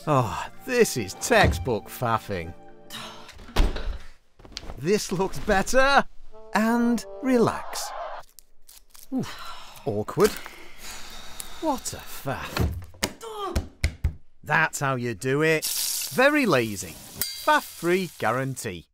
Oh, this is textbook faffing. This looks better. And relax. Oof, awkward. What a faff. That's how you do it. Very lazy. Faff-free guarantee.